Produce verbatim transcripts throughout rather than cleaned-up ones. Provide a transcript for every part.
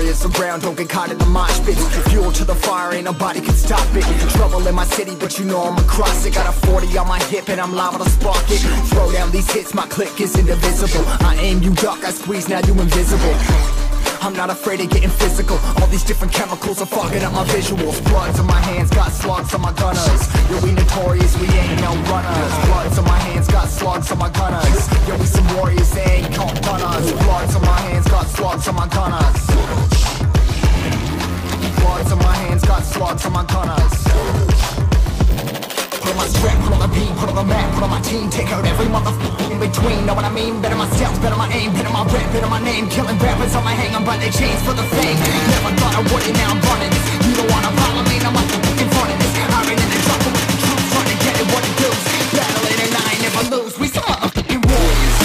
warriors around, don't get caught in the mosh pit. Fuel to the fire, ain't nobody can stop it. Trouble in my city, but you know I'm across it. Got a forty on my hip and I'm liable to spark it. Throw down these hits, my click is indivisible. I aim, you duck, I squeeze, now you invisible. I'm not afraid of getting physical. All these different chemicals are fogging up my visuals. Bloods on my hands, got slugs on my gunners. Yo, we notorious, we ain't no runners. Bloods on my hands, got slugs on my gunners. Yo, we some warriors, they ain't called gunners. Bloods on my hands, got slugs on my gunners. Bloods on my hands, got slugs on my gunners. Put on my strap, put on the beat, put on the map, put on my team. Take out every motherfucker in between, know what I mean? Better myself, better my aim, better my rap, better my name. Killing rappers on my hang, I'm by their chains for the fame. Never thought I would it, now I'm running this. You don't wanna follow me, now I'm in front of this. Iron in the jungle with the troops, trying to get it what it does. Battling and I ain't never lose, we some motherfucking warriors.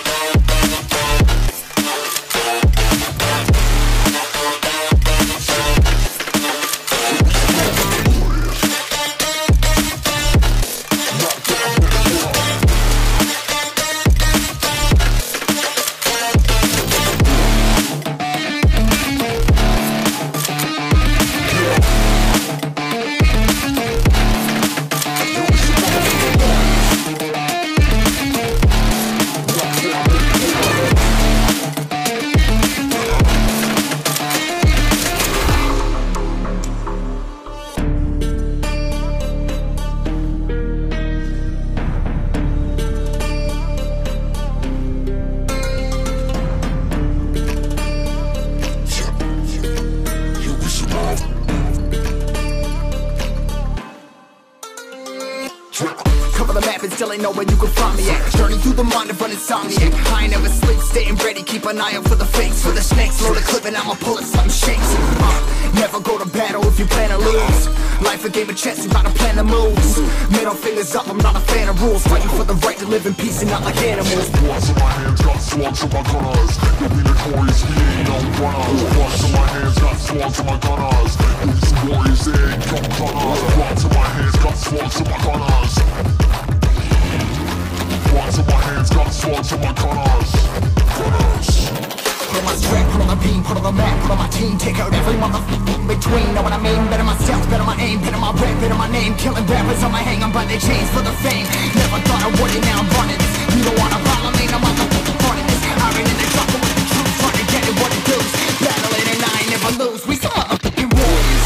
Cover the map and still ain't know where you can find me at. Journey through the mind of an insomniac. I ain't never sleep, staying ready, keep an eye out for the fakes. For the snakes, load a clip and I'ma pull it, something shakes. uh, Never go to battle if you plan to lose. Life a game of chess, you gotta plan the moves. Middle fingers up, I'm not a fan of rules. Fighting for the right to live in peace and not like animals. Bloods in my hands, got slugs in my gunners. You'll be notorious, we ain't no runners. Bloods in my hands, got slugs in my gunners. You'll be some warriors, they ain't no gunners. Bloods in my hands, got slugs in my gunners. Bloods in my hands, got slugs in my gunners. Gunners. Put on my strap, put on the beam, put on the map, put on my team. Take out every motherfucker in between, know what I mean? Better myself, better my aim, better my rap, better my name. Killing rappers on my hang, I'm by their chains for the fame. Never thought I would it, now I'm running this. You don't wanna follow me, no motherfucking front of this. Iron in the jungle with the troops, trying to get it what it does. Battling and I ain't never lose, we some motherfucking warriors.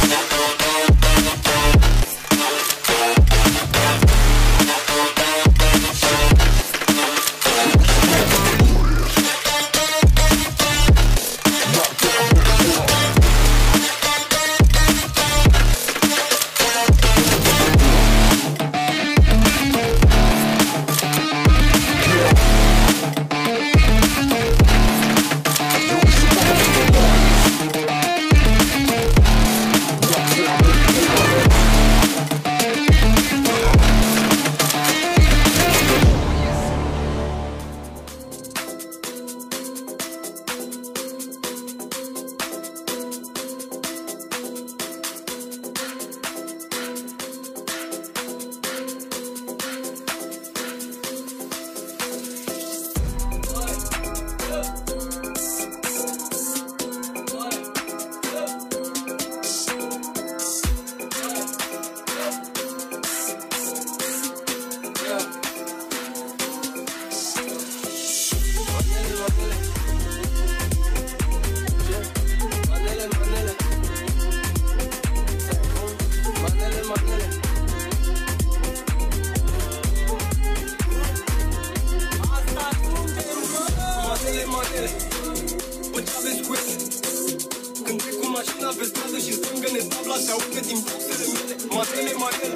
pe stradă și strângă-ne tabla și aude din boxele mele. Matele, matele,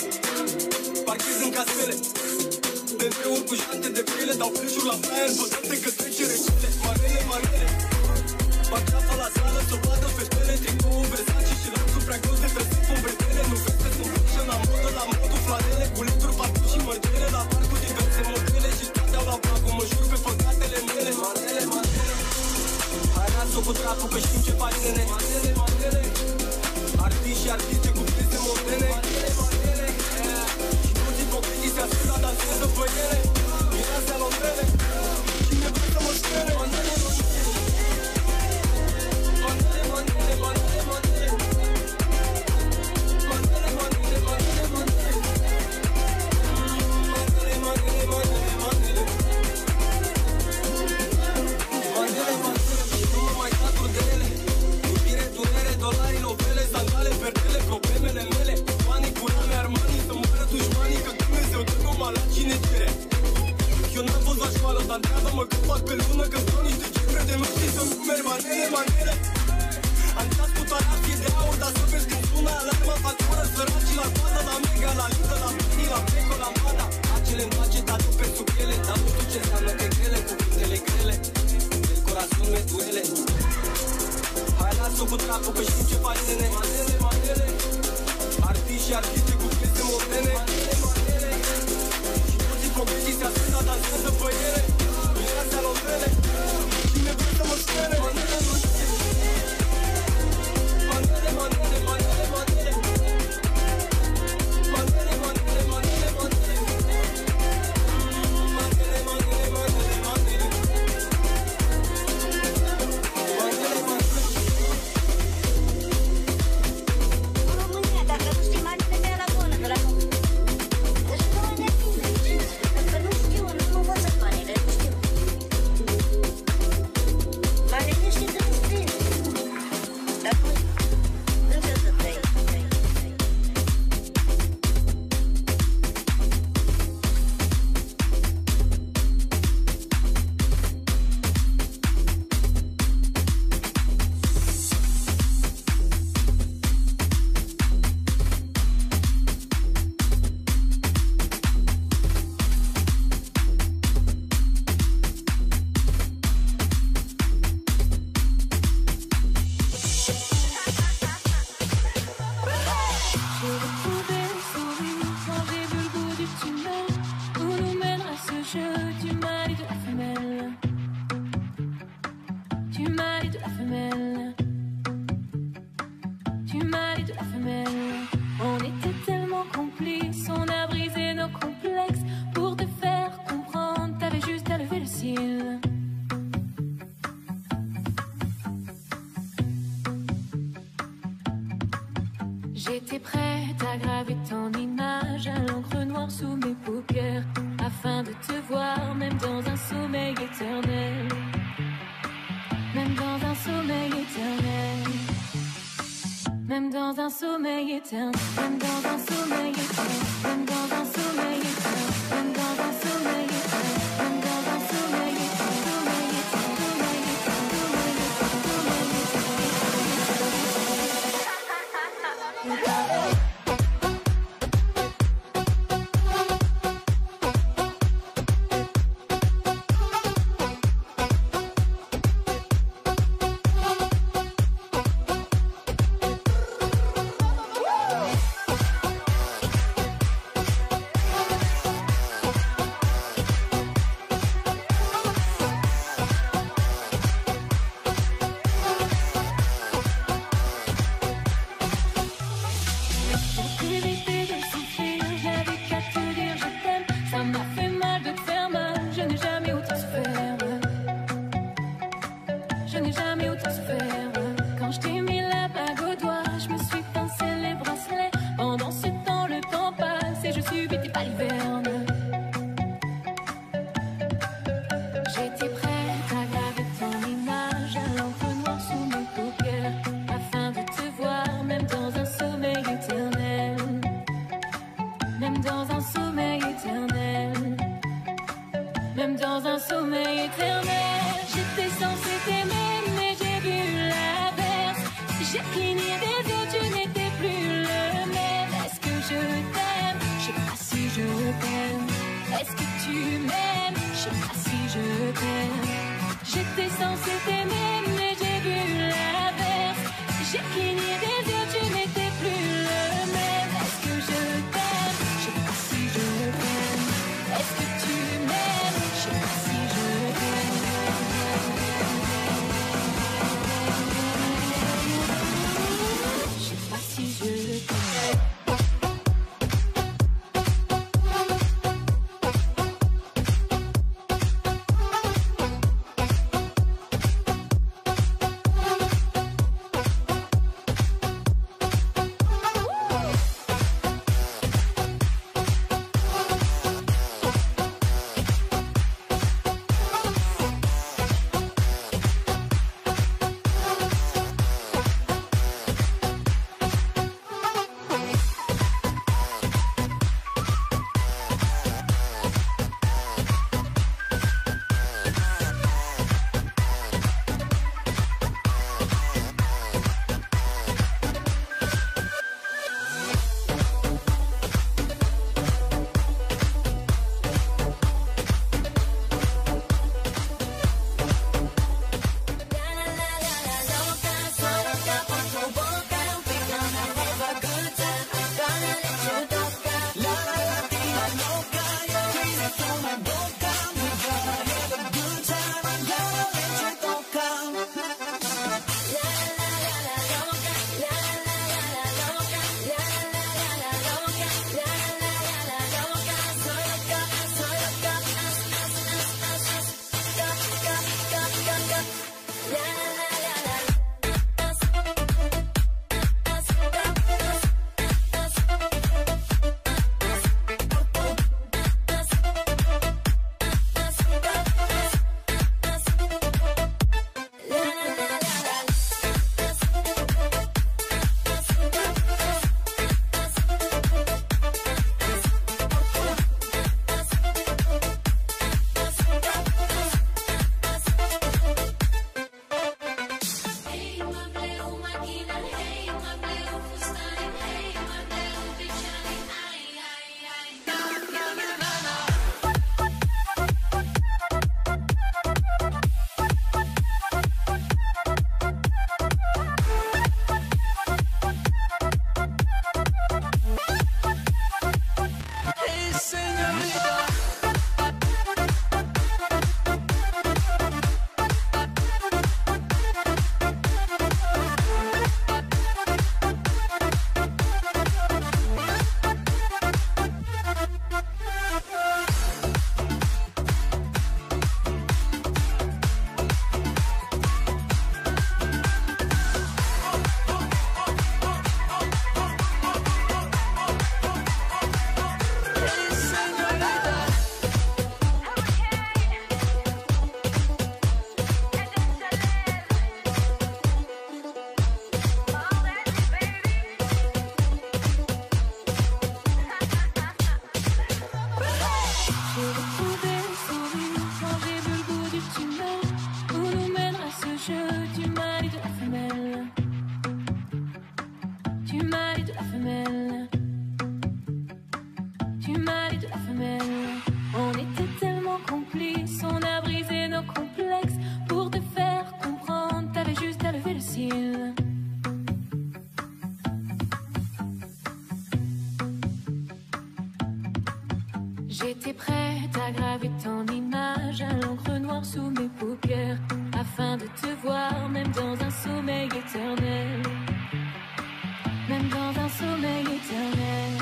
parchez în casele B M-uri cu jante de piele, dau flash-uri la flyer, băgate că trece rețele. Manele, manele, fac ceafa la sală, să vadă fetele, tricoul Versace și lanțul prea gros de trăsit cu bretele. Nu vezi sunt fashion la modă, la modul flanele, cu lituri, parcuri și mărgele, la parcul diverse modele și toate au la placul, mă jur pe păcatele mele. Manele, manele, hai las-o cu dracu că știm ce faci, nene. Manele, manele, artiști și artiste cu piste modele. Manele, manele, și toți ipocritii se ascund la dansează pe ele. Mireasea londrele, cine vrea să mă ștere. Manele, manele, manele, manele. pasul cu trapul, că știu ce faci, nene. Manele, manele, artiști și artiste cu piese moderne. Manele, manele, și toți progresiști se ascultă, dansează pe ele. Era salonele, cine vrea să mă spere. Manele, nu știu. Manele, manele, manele, manele. Manele, manele, manele, manele. Manele, manele, manele, manele. Manele, manele. În România, dacă nu știi manele, te ia la bună, că la nu. Deci nu mai nebine, că nu știu, nu învățat manele, nu știu. Manele știi că nu scrie. Dar nu, încă să trăi. J'ai retrouvé le sourire quand j'ai vu le bout du tunnel. Où nous mènera ce jeu du mari de la femelle? Du mari de la femelle. Du mari de la femelle. On était tellement complices, on a brisé nos complexes. Pour te faire comprendre, t'avais juste à lever le cil. J'étais prête à graver ton image à l'encre noire sous mes paupières, afin de te voir même dans un sommeil éternel. Même dans un sommeil éternel. Même dans un sommeil éternel. Même dans un sommeil éternel. Même dans un sommeil éternel. Même dans un sommeil éternel. Même dans un sommeil éternel. Sommeil éternel. Sommeil éternel. Sommeil éternel. Sommeil éternel. Pour éviter de souffrir, j'avais qu'à te dire je t'aime. Ça m'a fait mal de te faire mal, je n'ai jamais autant souffert. Je n'ai jamais autant souffert. Quand je t'ai mis la bague au doigt, je me suis pincé les bracelets. Pendant ce temps, le temps passe et je subis tes balivernes. J'étais prête à graver ton image à l'encre noire sous mes paupières, afin de te voir même dans un sommeil éternel. Même dans un sommeil éternel. Même dans un sommeil éternel. J'étais censée t'aimer, mais j'ai vu l'inverse. J'ai cligné des yeux, tu n'étais plus le même. Est-ce que je t'aime? Je sais pas si je t'aime. Est-ce que tu m'aimes? Je sais pas si je t'aime. J'étais censée t'aimer, mais j'ai vu l'inverse. J'ai cligné des yeux, tu n'étais plus le même. Est-ce que je t'aime? Je sais pas si je t'aime. Est-ce que tu m'aimes? Je sais pas si je t'aime. Je sais pas si je t'aime. J'étais prête à graver ton image à l'encre noire sous mes paupières, afin de te voir même dans un sommeil éternel, même dans un sommeil éternel,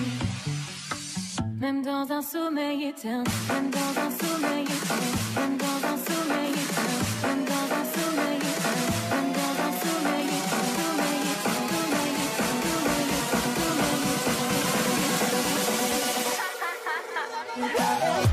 même dans un sommeil éternel, même dans un sommeil éternel, même dans un sommeil éternel, même dans un sommeil éternel, même dans un sommeil éternel, sommeil éternel, sommeil éternel, sommeil éternel.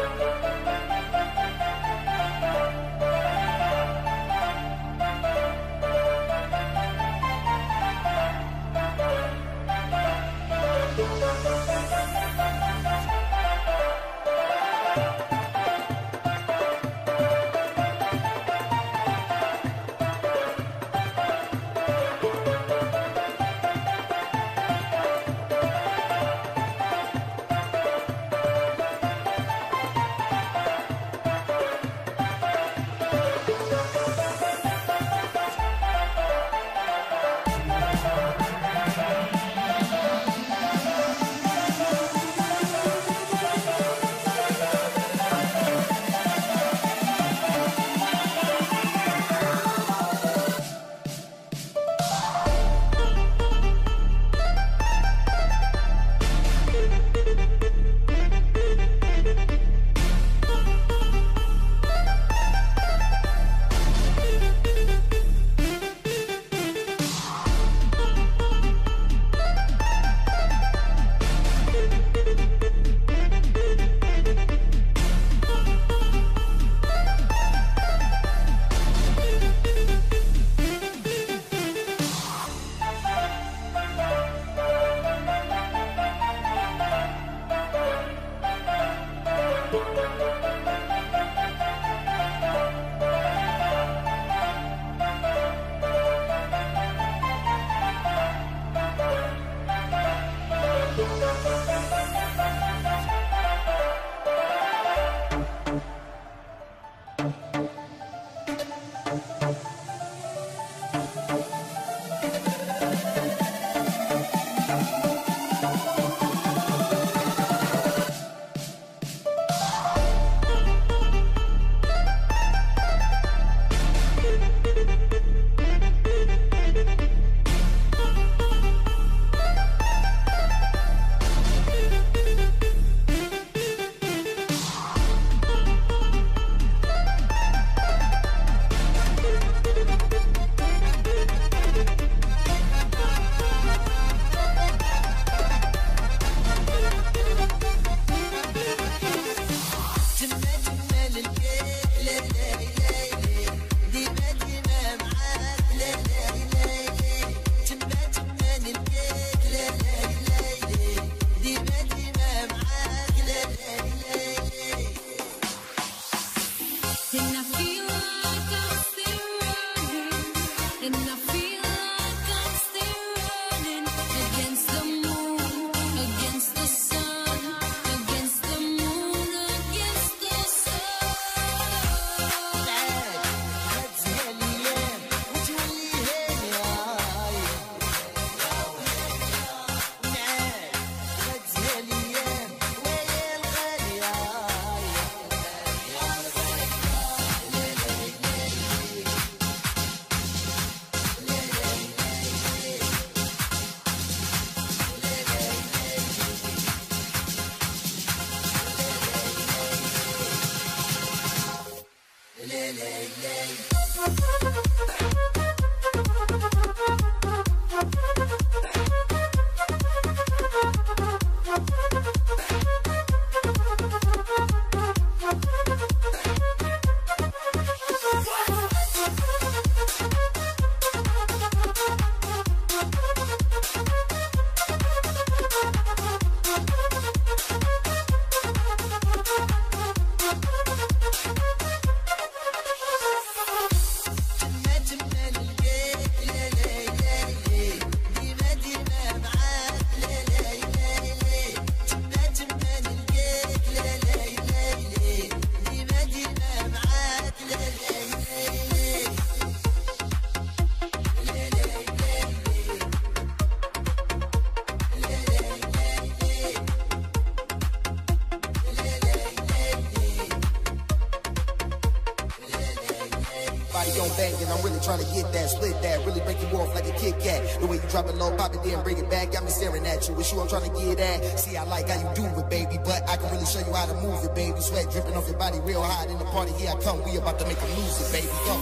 Banging, I'm really trying to get that, split that, really break you off like a Kit Kat. The way you drop it low, pop it, then bring it back, got me staring at you. It's you I'm trying to get at. See, I like how you do it, baby, but I can really show you how to move it, baby. Sweat dripping off your body real hot in the party. Here I come, we about to make them lose it, baby. Go.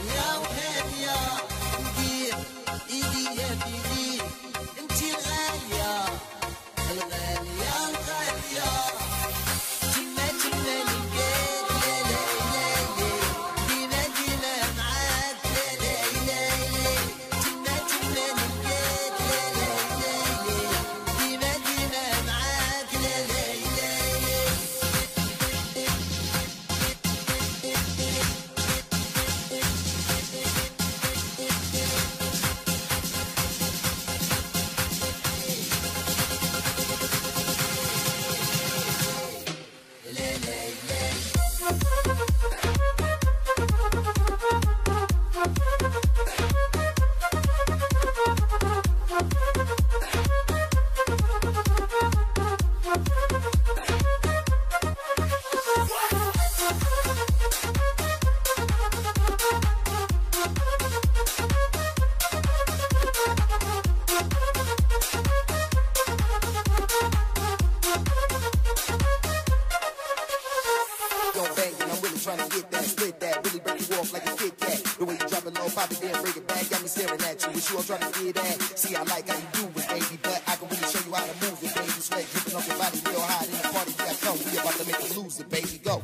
Until I staring at you. Wish you all trying to get at. See, I like how you do it, baby, but I can really show you how to move it, baby. Sweat dripping off your body, real hot in the party. Here I come, we about to make you lose it, baby. Go.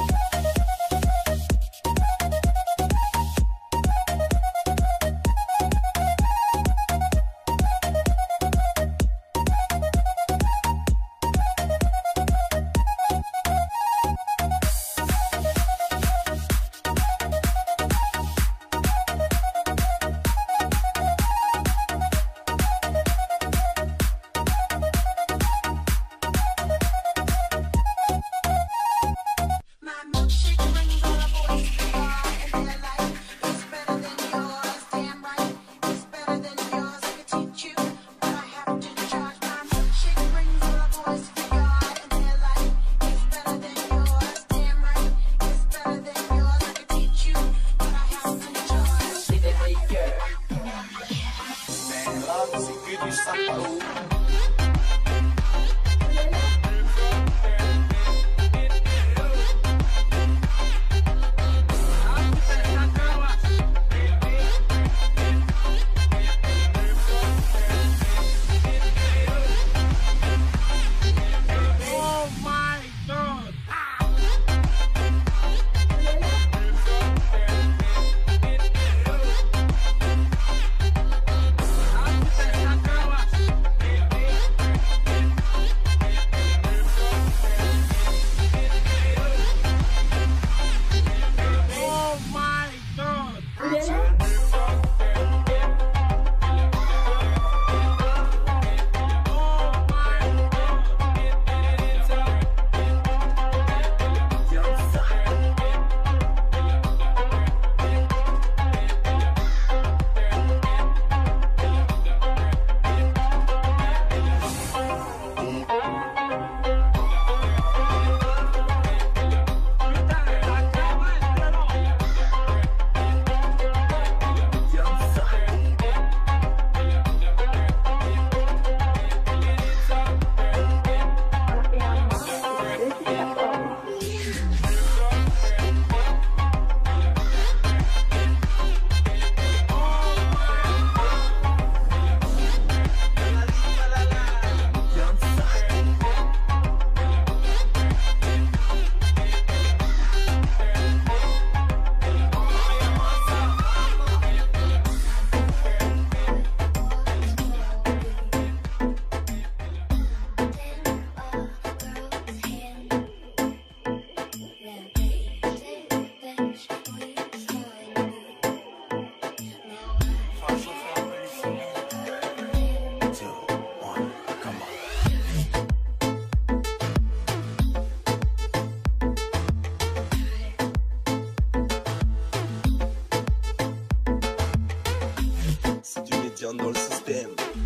dans le système.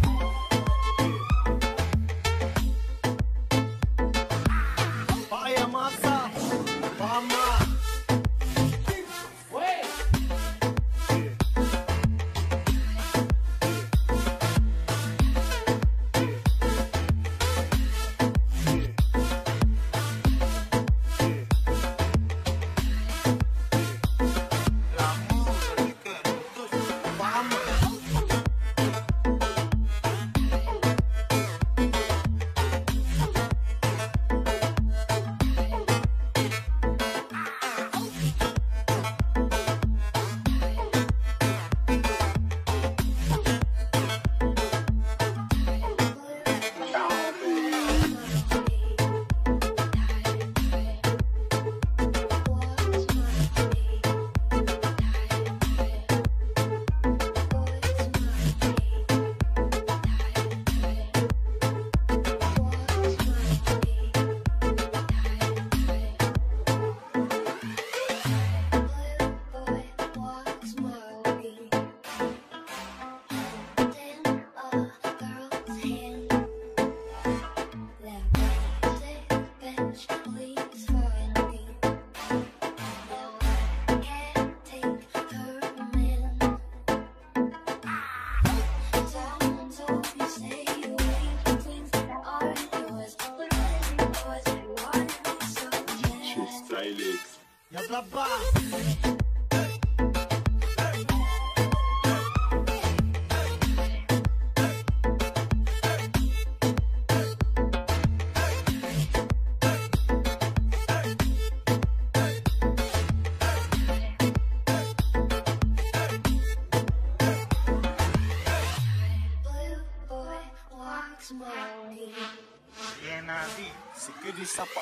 Vaya masa, vamos. Rien à dire, c'est que du sapao.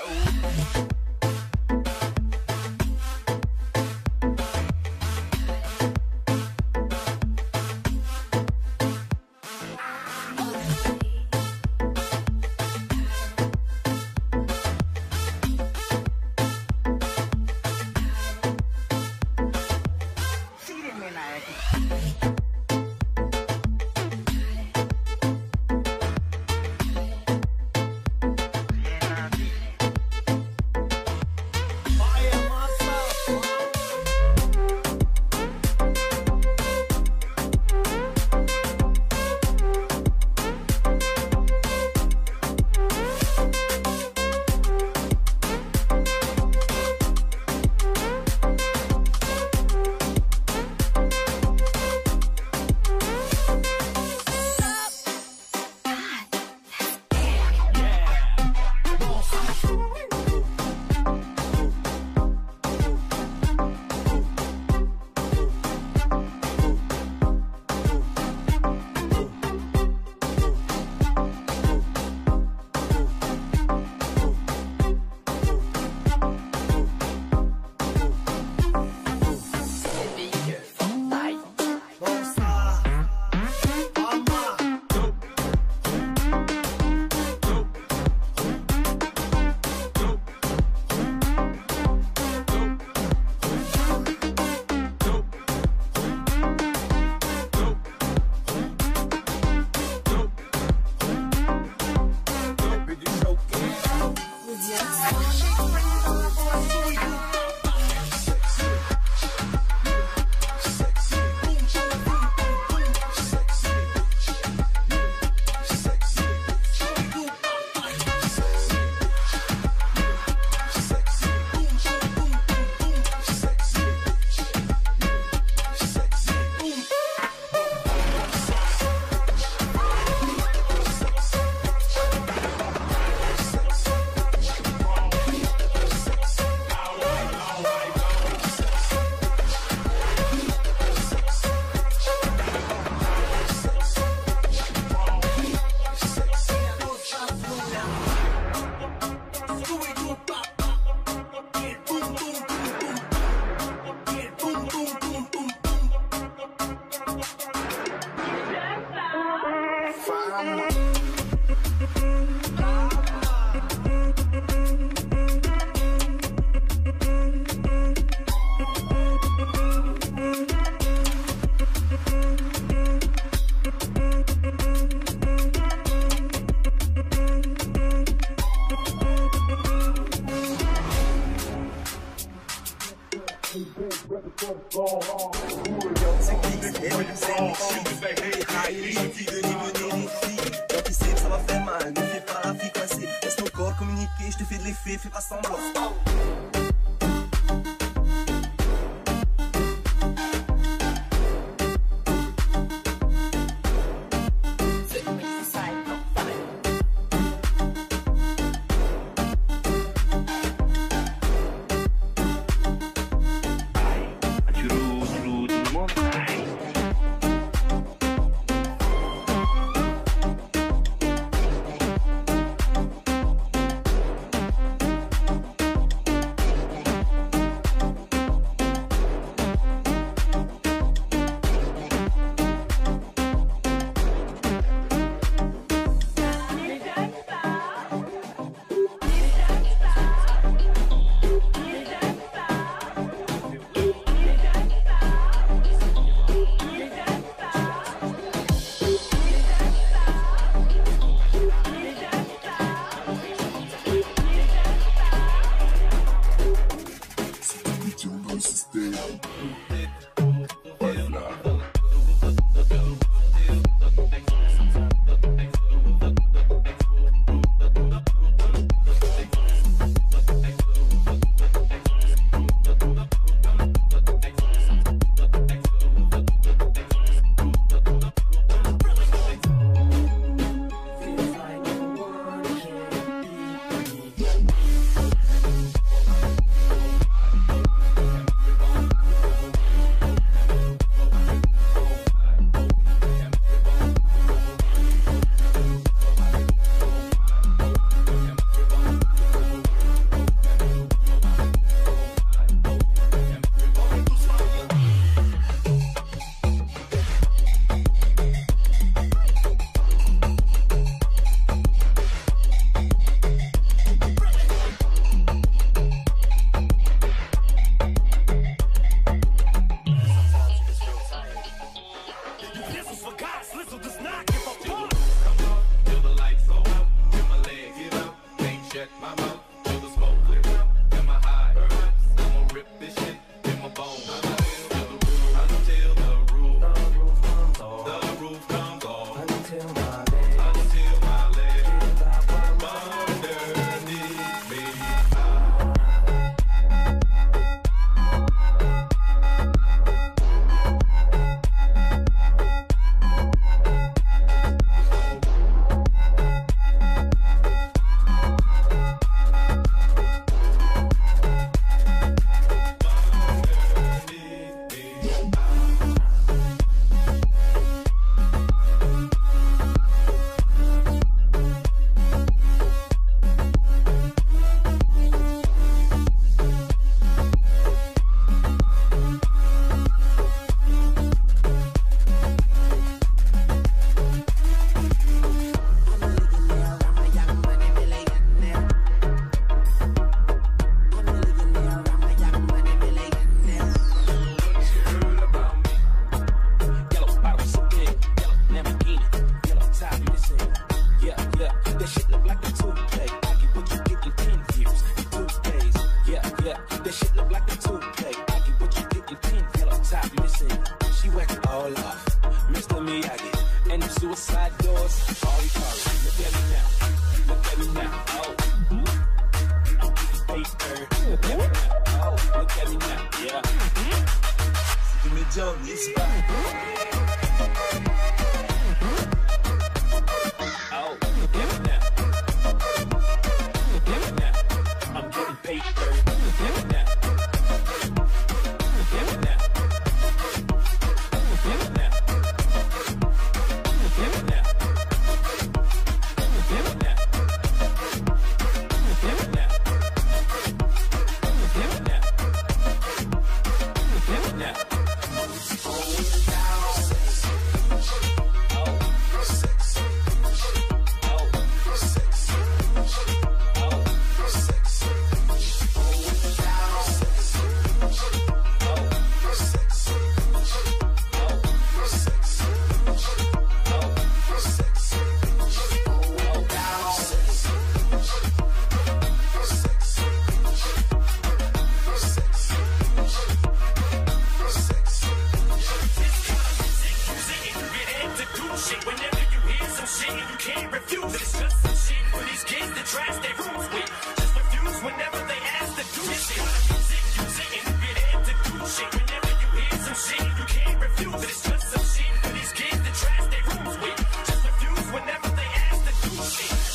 Bye.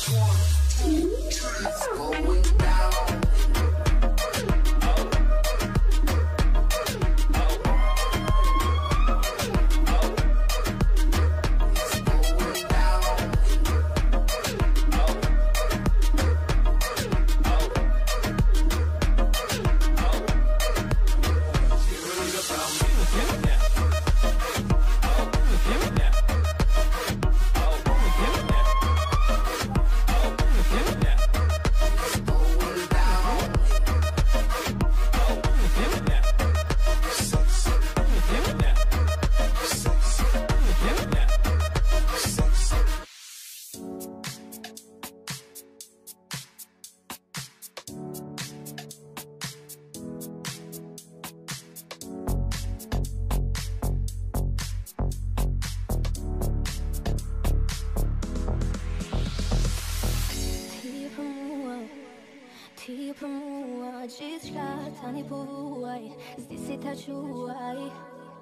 Ты помочишь, как-то не бывает. Здесь это чувствуй.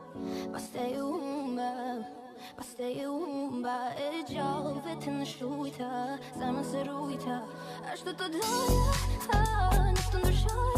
Постаю, постаю, баэджал, ветен шуйта, самосеруйта. А что-то дает, а, никто не шуйта.